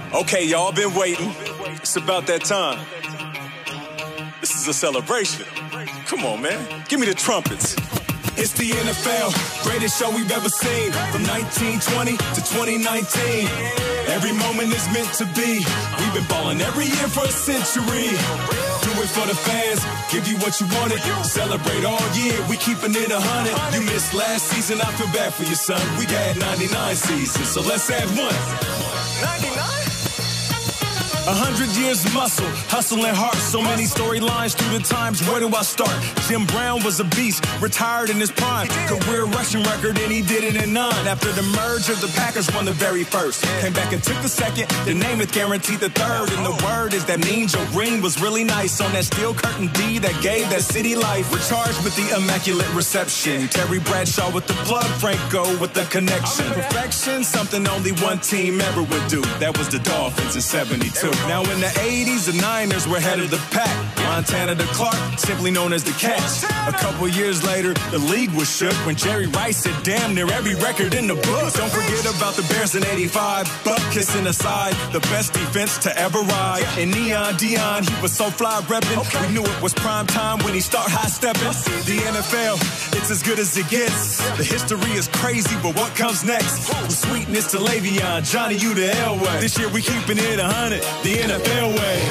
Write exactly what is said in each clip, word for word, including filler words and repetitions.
Okay, y'all been waiting. It's about that time. This is a celebration. Come on, man. Give me the trumpets. It's the N F L, greatest show we've ever seen. From nineteen twenty to twenty nineteen. Every moment is meant to be. We've been balling every year for a century. Do it for the fans, give you what you wanted. Celebrate all year, we keeping it a hundred. You missed last season, I feel bad for you, son. We had ninety-nine seasons, so let's add one. ninety-nine? A hundred years of muscle, hustle and heart. So many storylines through the times, where do I start? Jim Brown was a beast, retired in his prime. Career rushing record and he did it in nine. After the merger, the Packers won the very first. Came back and took the second, the Namath guaranteed the third. And the word is that Mean Joe Green was really nice on that steel curtain D that gave that city life. We're charged with the immaculate reception. Terry Bradshaw with the plug, Franco with the connection. Perfection, something only one team ever would do. That was the Dolphins in seventy-two. Now in the eighties, the Niners were head of the pack. Montana to Clark, simply known as the Cats. A couple years later, the league was shook when Jerry Rice said damn near every record in the book. Don't forget about the Bears in eighty-five. Buck kissing aside, the best defense to ever ride. And Neon Dion, he was so fly reppin'. We knew it was prime time when he start high stepping. The N F L, it's as good as it gets. The history is crazy, but what comes next? From sweetness to Le'Veon, Johnny U to Elway. This year we keeping it a hundred. The N F L way.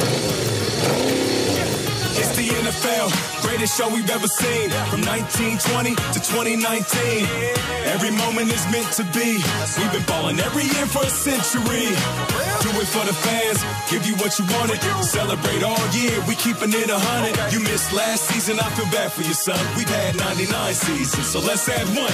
It's the N F L, greatest show we've ever seen. From nineteen twenty to twenty nineteen. Every moment is meant to be. We've been balling every year for a century. Do it for the fans, give you what you wanted. Celebrate all year, we keeping it a hundred. You missed last season, I feel bad for you, son. We've had ninety-nine seasons, so let's add one.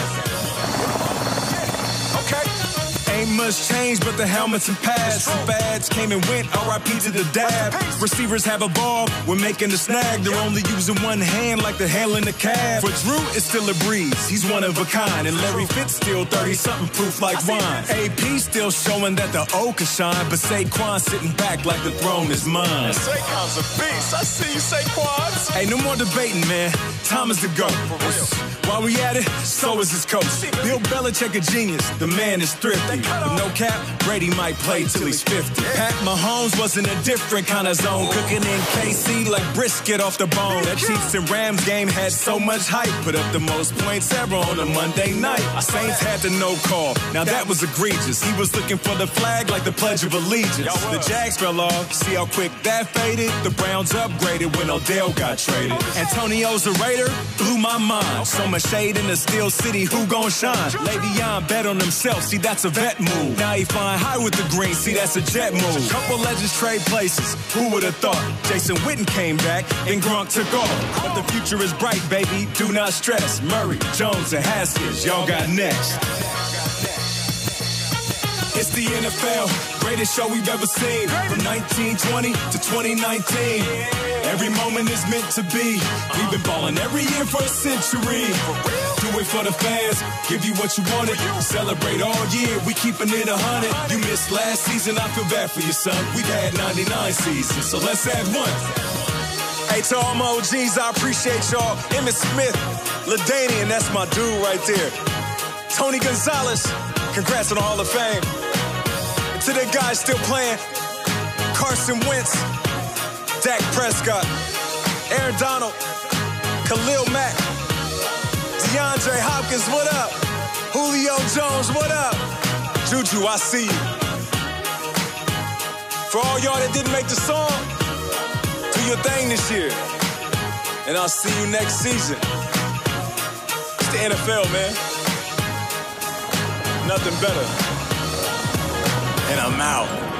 Okay. Ain't much change but the helmets and pads. Some fads came and went, R I P to the dab. Receivers have evolved, we're making the snag. They're only using one hand like they're handling the cab. For Drew, it's still a breeze, he's one of a kind. And Larry Fitz still thirty-something proof like wine. A P still showing that the O can shine. But Saquon sitting back like the throne is mine. Saquon's a beast, I see you, Saquon. Hey, no more debating, man, time is to go. While we at it, so is his coach. Bill Belichick a genius, the man is thrifty. With no cap, Brady might play till he's fifty. Pat Mahomes was in a different kind of zone. Cooking in K C like brisket off the bone. That Chiefs and Rams game had so much hype. Put up the most points ever on a Monday night. Saints had the no call, now that was egregious. He was looking for the flag like the Pledge of Allegiance. The Jags fell off, see how quick that faded. The Browns upgraded when Odell got traded. Antonio's a Raider, blew my mind. So much shade in the Steel City, who gon' shine? Le'Veon bet on himself, see that's a vet move. Now he flying high with the green, see that's a jet move. Couple legends trade places, who would've thought? Jason Witten came back, then Gronk took off. But the future is bright, baby, do not stress. Murray, Jones, and Haskins, y'all got next. It's the N F L, greatest show we've ever seen. From nineteen twenty to twenty nineteen. Every moment is meant to be. We've been balling every year for a century. Do it for the fans, give you what you wanted. Celebrate all year, we keeping it a hundred. You missed last season, I feel bad for you, son. We've had ninety-nine seasons, so let's add one. Hey, to all my O Gs, I appreciate y'all. Emmitt Smith, LaDainian, that's my dude right there. Tony Gonzalez, congrats on the Hall of Fame. And to the guys still playing, Carson Wentz, Dak Prescott, Aaron Donald, Khalil Mack, DeAndre Hopkins, what up? Julio Jones, what up? Juju, I see you. For all y'all that didn't make the song, do your thing this year. And I'll see you next season. It's the N F L, man. Nothing better. And I'm out.